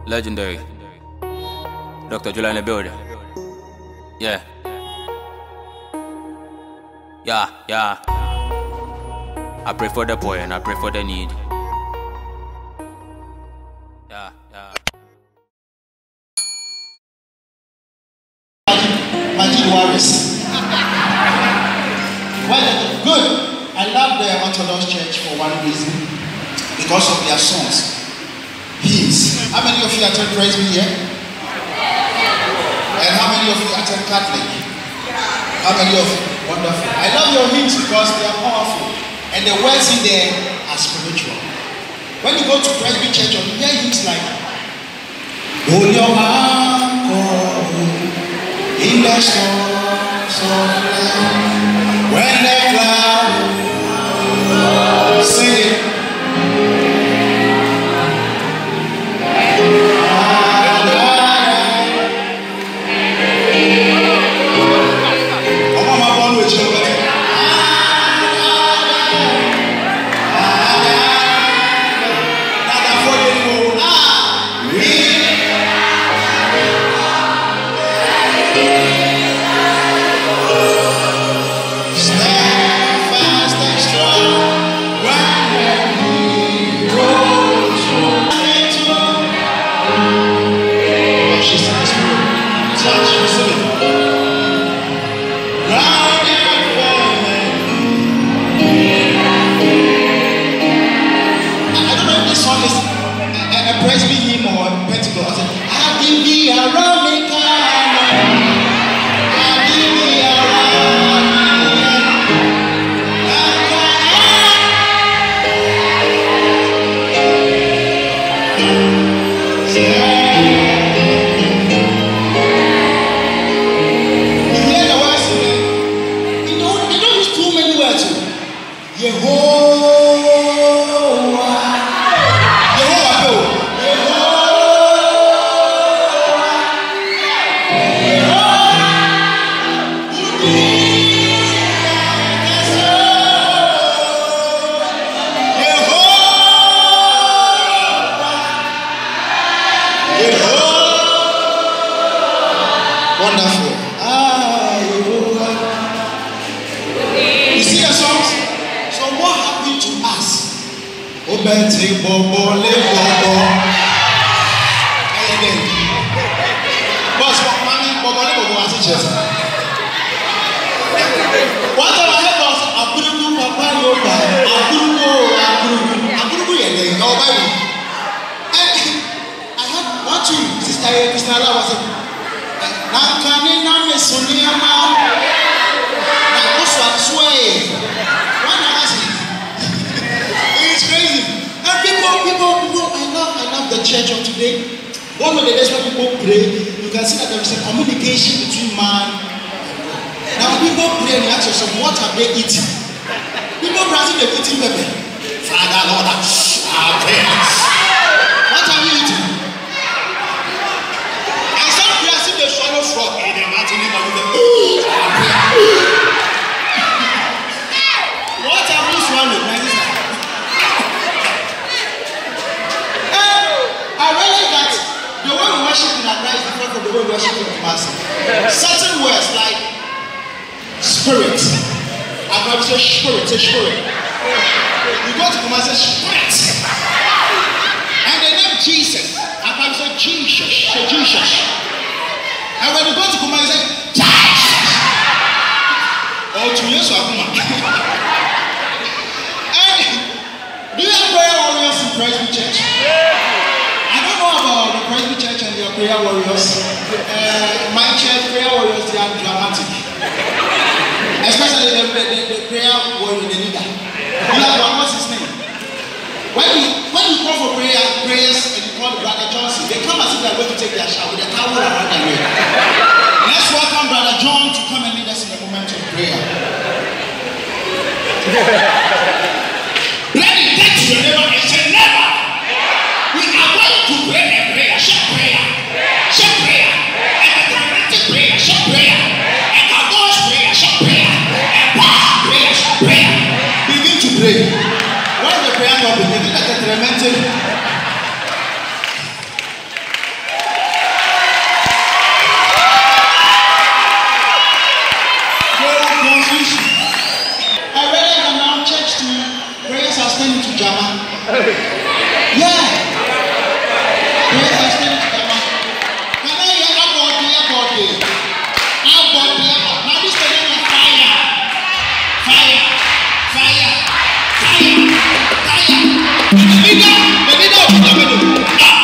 Legendary. Dr. July in the building. Yeah. Yeah. I pray for the poor and I pray for the need. Yeah. Imagine worries. Well, good. I love the Orthodox Church for one reason. Because of their songs. Hymns. How many of you attend Praise Me here? And how many of you attend Catholic? How many of you? Wonderful. I love your hymns because they are powerful. And the words in there are spiritual. When you go to Praise Me Church, you hear hymns like hold your anchor in the storms of life. When the clouds sing it. Wonderful. You see the songs? So what happened to us? Obete bobo le bobo. Boss, mommy, bobo le bobo as it is. What I heard was Aburugu Papa Yoba, Aburugu yende. No Bible. I heard what you, Sister Christina was it. It's crazy. And people, I love the church of today. One of the days when people pray, you can see that there is a communication between man and God. Now people pray and you ask yourself, what have they eaten? People Brazil they've eaten pepper. Father, Lord, what have you eaten? And some Brazil they swallow frog. What have you swallowed, man? I realized that the way we worship in Accra is different from the way we worship in Kumasi. Certain words like spirit. I probably say spirit, You go to Kumasi, spirit. And the name Jesus, I probably say Jesus. And when you go to Kumasi, say Jesus. Oh, 2 years ago. Do you have prayer warriors in Praise Me Church? I don't know about the Praise Me Church and their prayer warriors. My church prayer warriors, they are dramatic. Especially the prayer warrior, the leader. You have one, what's his name? When you call for prayers and you call Brother Johnson, they come as if they are going to take their shower with a towel around their head. Let's welcome Brother John to come and lead us in the moment of prayer. Ready, take to your neighbor and say, never. We are going to pray a prayer. Share prayer. Share prayer. And a dramatic prayer. Share prayer. And a God's prayer. Share prayer. And power prayer. Share prayer. Begin to pray. When the prayer not begin, look at the dramatic. Yeah. Praise the Spirit. Can I hear abode? Now this is fire. The leader of the middle.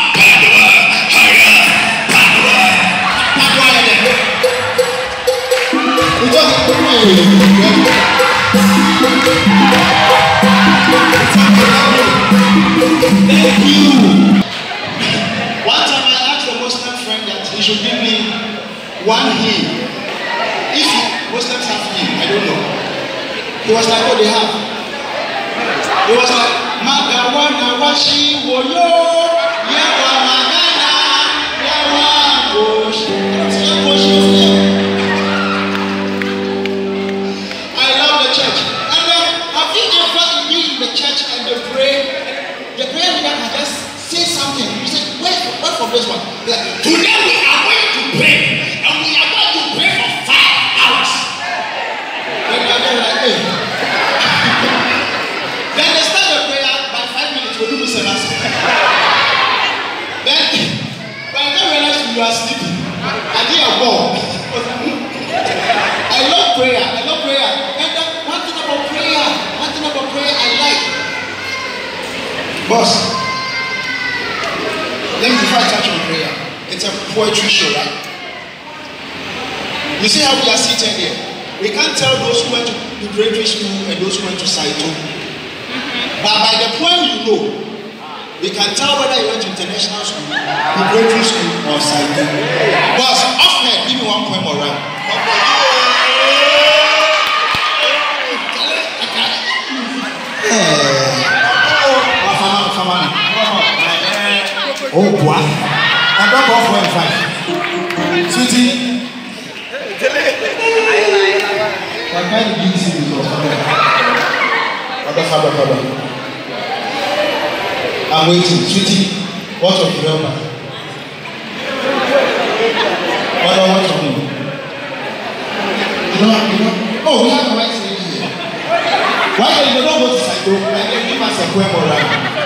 Thank you. One time I asked a Muslim friend that he should give me one hymn. If Muslims have hymn, I don't know. He was like, oh, they have. He was like, Magawana washi woyo, yawa magana, yawa gosh. I love the church. And then, have you ever been in the church and they pray? The prayer leader can just say something. You say, wait for this one. Like, today we are going to pray. And we are going to pray for 5 hours. Then they are like, hey. Then they start the prayer by 5 minutes. We'll do this. Then, by the time you realize you are sleeping, I think you're bored. I love prayer. And then one thing about prayer I like. Boss, let me before I touch on prayer. It's a poetry show, right? You see how we are seated here? We can't tell those who went to preparatory school and those who went to Saito. But by the poem you know, we can tell whether you went to international school, preparatory school, or Saito. Boss, off head, give me one poem or right. Oh, boy. I don't go for a 5. Sweetie. I can't give you this. I'm waiting. Sweetie, what of you? What of you? You know? Oh, we have a white lady here. Why don't you not go to Saito and then give us a poem or rhyme?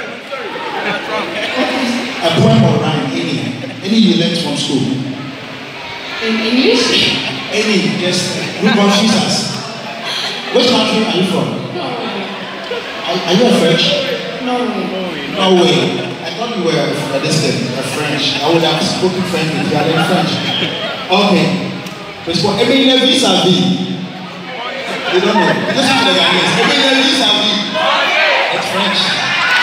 A poem or rhyme, any you learned from school. In English? Any, just you confuse us. Which country are you from? Norway. Are you a French? Norway. Norway. I thought you were a French. I would have spoken French if you are French. Okay. But for every visa V. You don't know. Listen to the Ghanaians. Every visa V. It's French.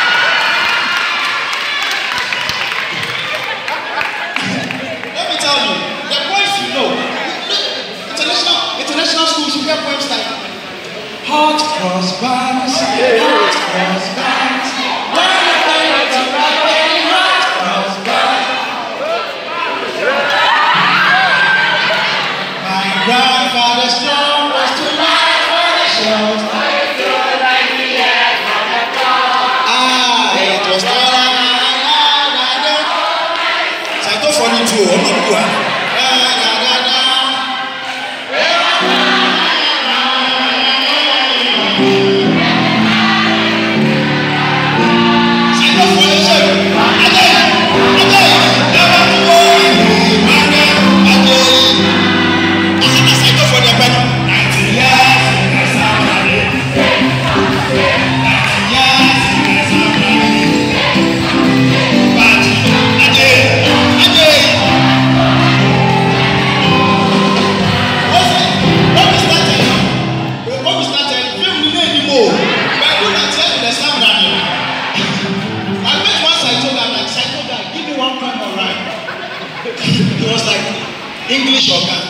International schools, you get poems like hot cross buns, hot cross buns, when you find it to write hot cross buns. My grandfather's drum was to light for the shows. It was all I know. So I go funny too, I'm not good. He was like, English or Ghana?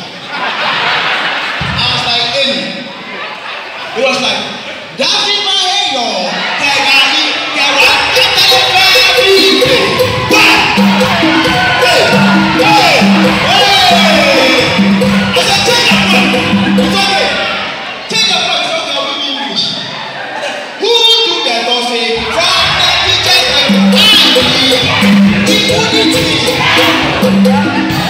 I was like, any. He was like, David Maheyo, Tegani, Kewaka, I said, take a point. It's okay. Take a point. It's okay. I'll give you English. Who took the coffee from the teacher and the immunity?